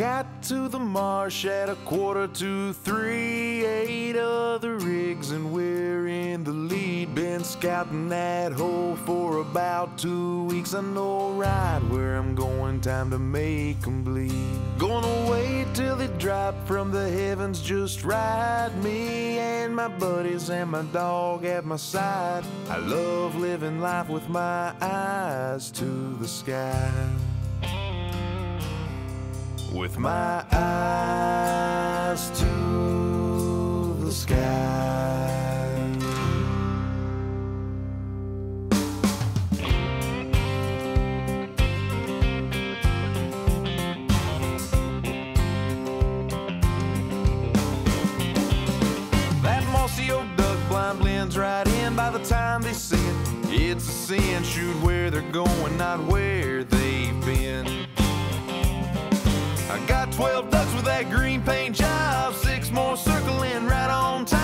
got to the marsh at 2:45, 8 other rigs and we're in the lead. Been scouting that hole for about 2 weeks. I know right where I'm going, time to make 'em bleed. Gonna wait till they drop from the heavens just right. Me and my buddies and my dog at my side. I love living life with my eyes to the sky. With my eyes to the sky. That mossy old duck blind blends right in by the time they see it. It's a sin, shoot where they're going, not where they've been. I got 12 ducks with that green paint job, 6 more circling right on top.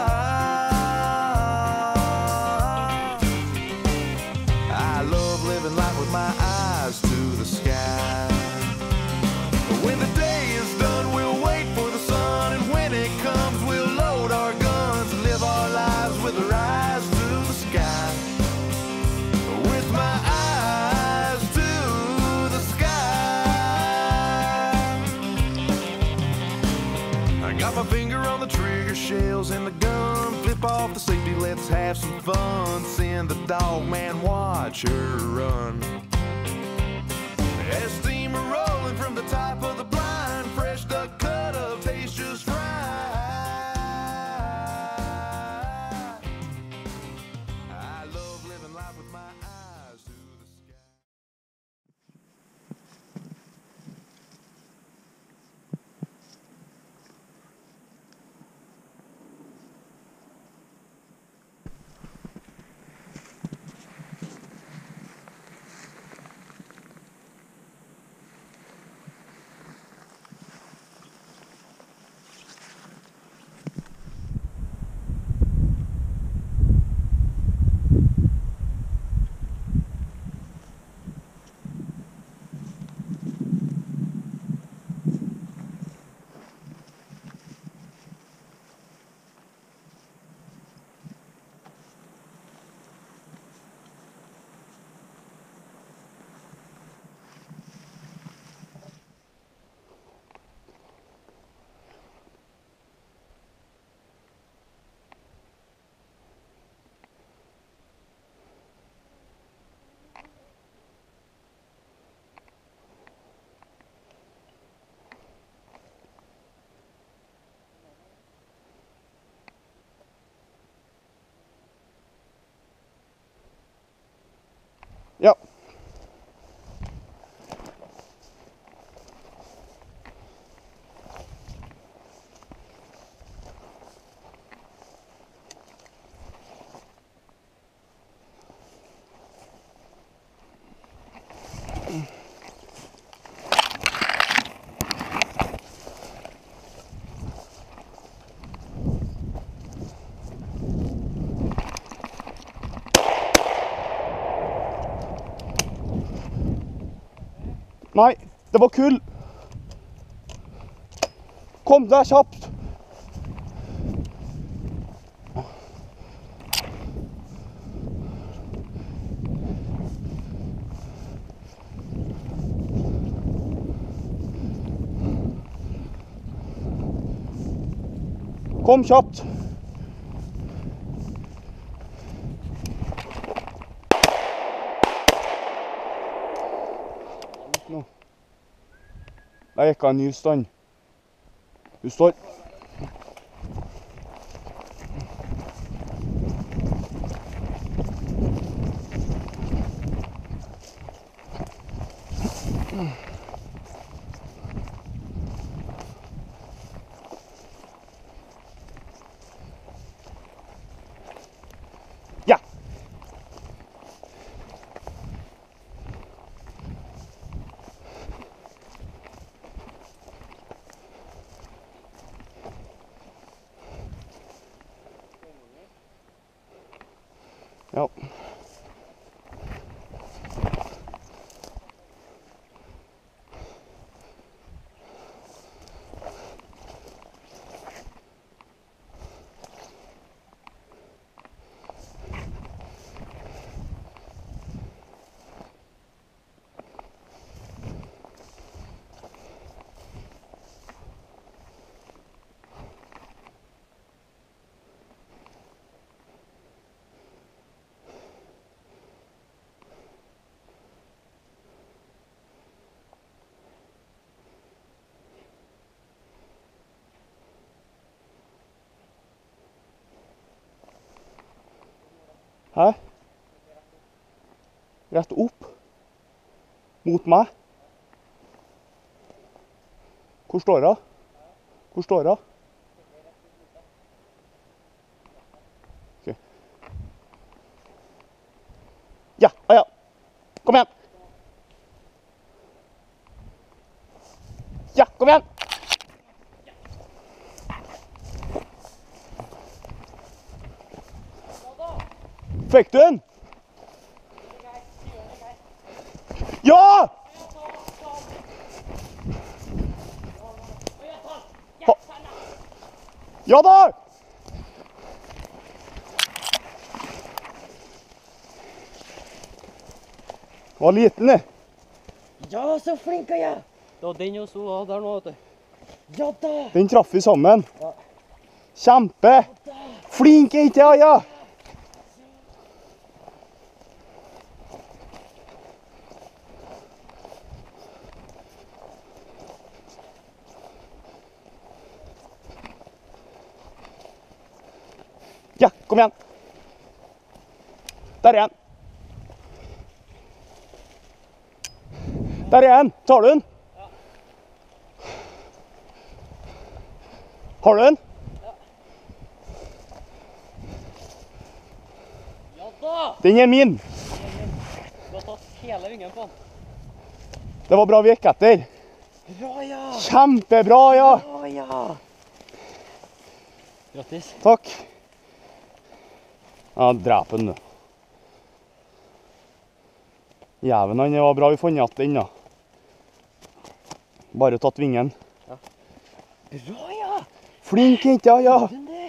I love living life with my eyes to the sky. But when the day is done, we'll wait for the sun, and when it comes, we'll load our guns and live our lives with our eyes to the sky. With my eyes to the sky. I got my finger on the trigger, shells in the gun. Flip off the safety, let's have some fun. Send the dog man, watch her run. As steam rolling from the top of the blind, fresh duck cut up, tastes just right. I love living life with my eyes to the sky. Ja. Nei, det var kull. Kom deg kjapt. Kom kjapt. Der gikk han i stand. Du står. Ja. Ja. Hæ? Rett opp? Mot meg? Hvor står hun? Hvor står hun? Ok. Ja, ja. Kom igjen. Ja, kom igjen. Fikk du den? Ja! Ja da! Var liten det. Ja, så flink er jeg! Det var den også var der nå, vet du. Ja da! Den traff vi sammen. Ja. Kjempe! Flink er ikke jeg, ja! Ja, kom igjen. Der er den. Der er den. Tar du den? Ja. Har du den? Ja da! Den er min. Du har tatt hele vingen på den. Det var bra vi gikk etter. Bra, ja! Kjempebra, ja. Bra, ja! Grattis. Takk. Ja, drep den du. Jæven, han var bra vi fant igjen den da. Bare tatt vingen. Bra, ja! Flink jente, ja. Den der.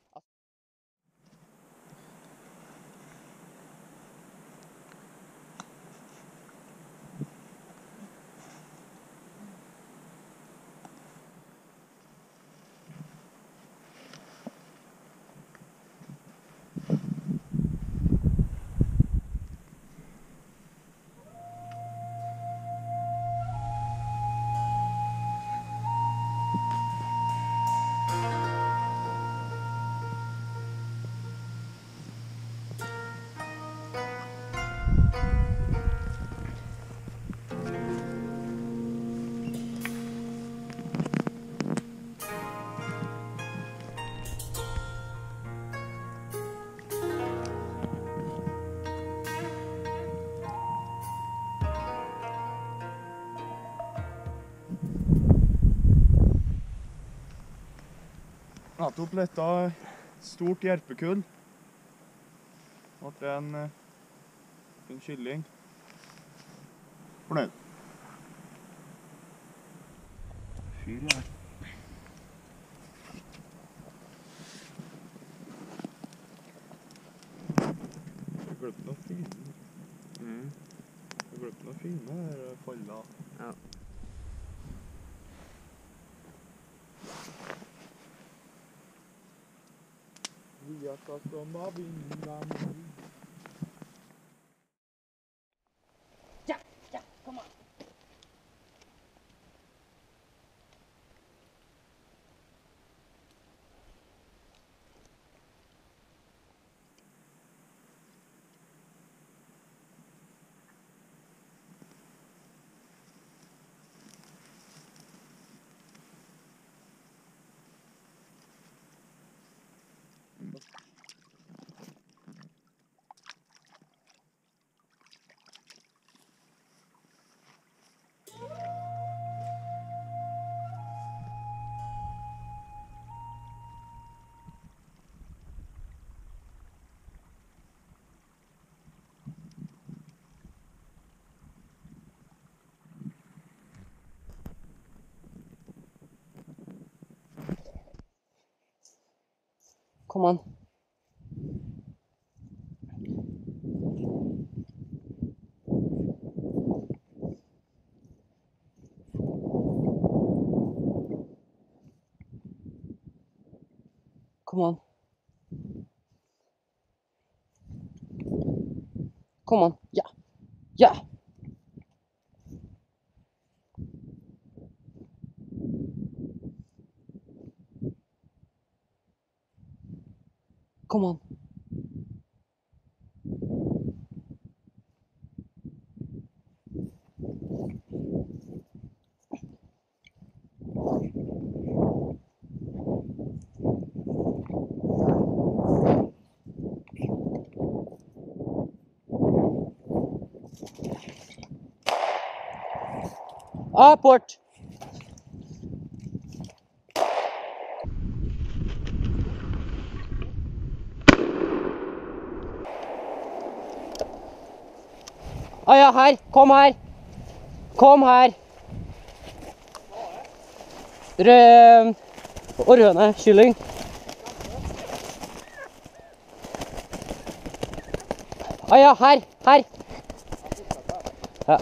Nettopp letta stort jerpekull. Ble en kylling. Fornøyd. Fyr her. Jeg glemte noe fine. Jeg glemte noe fine der falla. Ja. Vi skal stranda vinden. Ja, ja, kom an. Kom an. Kom an. Kom an. Ja. Ja. Kom an. Apport! Ja, her. Kom her. Kom her. Rødne kylling. Ja, her. Her. Ja.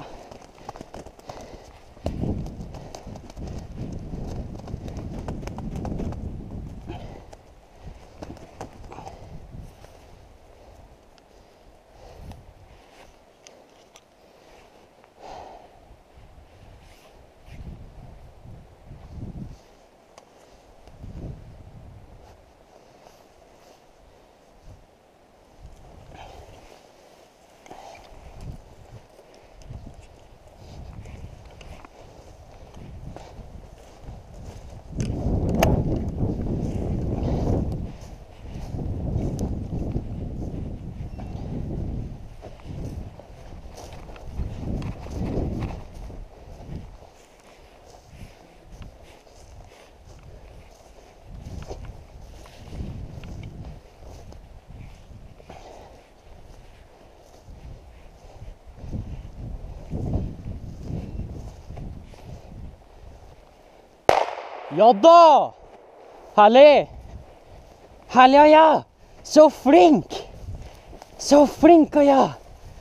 Ja da! Herlig! Herlig, ja! Så flink! Så flink, ja!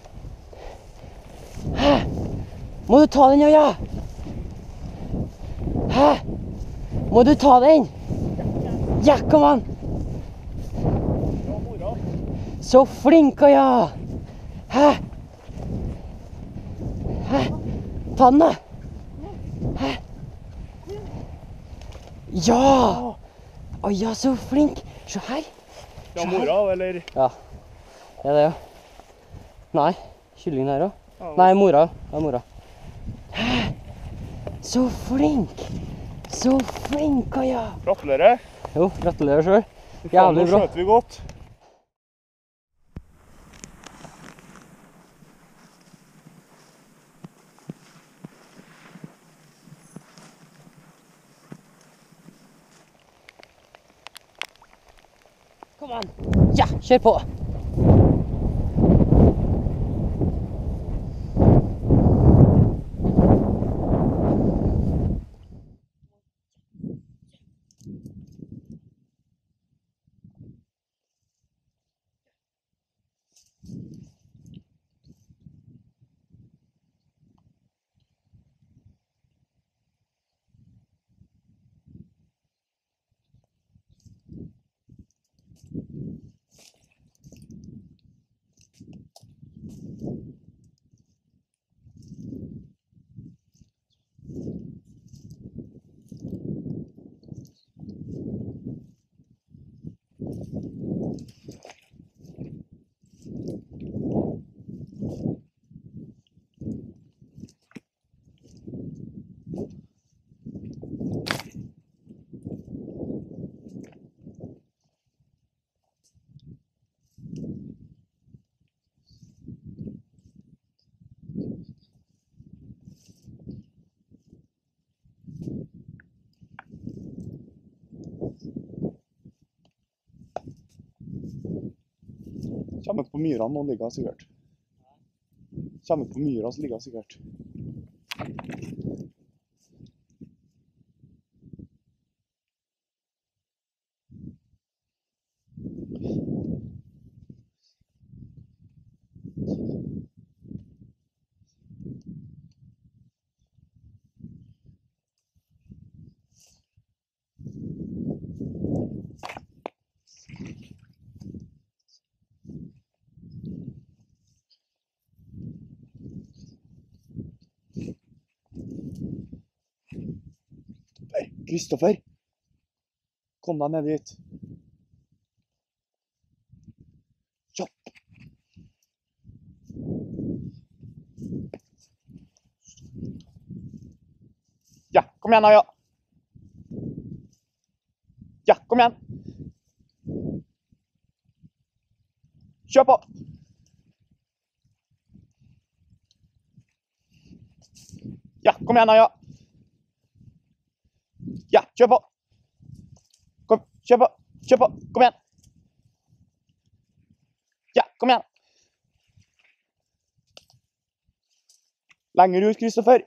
Hæ? Må du ta den, ja? Hæ? Må du ta den? Ja, kom an! Så flink, ja! Hæ? Hæ? Ta den, da! Hæ? Ja! Å ja, så flink! Se her! Ja, mora, eller? Ja, det er det, ja. Nei, kyllingen her også. Nei, mora. Ja, mora. Hæ? Så flink! Så flink, ja! Gratulerer. Jo, gratulerer selv. Faen, Jævlig nå bra. skjøt vi godt. Kom an! Ja, kjør på! Kommer på myra nå ligger han sikkert. Kommer på myra så ligger han sikkert. Kristoffer, kom deg ned dit. Kjapp. Ja, kom igjen da, ja. Ja, kom igjen. Kjør på. Ja, kom igjen da, ja. Kjør på! Kom, kjør på! Kjør på! Kom igjen! Ja, kom igjen! Lenger ut, Kristoffer!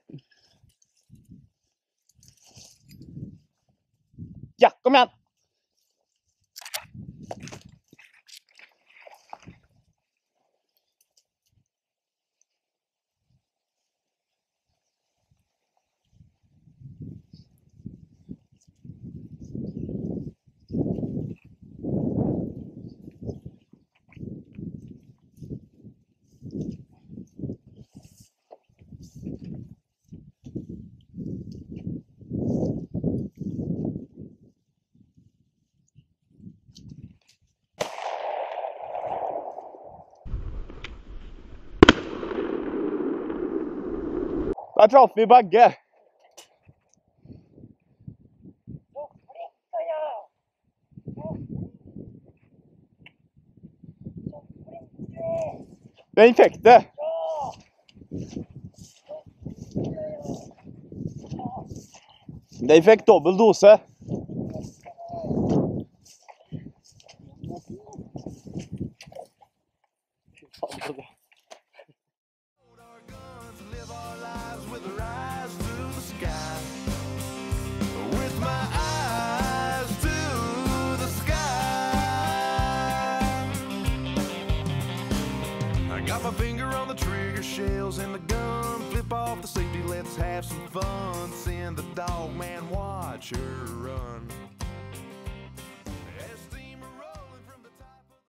Ja, kom igjen! Der traff vi begge. Den fikk det. Den fikk dobbel dose. Got my finger on the trigger, shells in the gun. Flip off the safety, let's have some fun. Send the dog man, watch her run.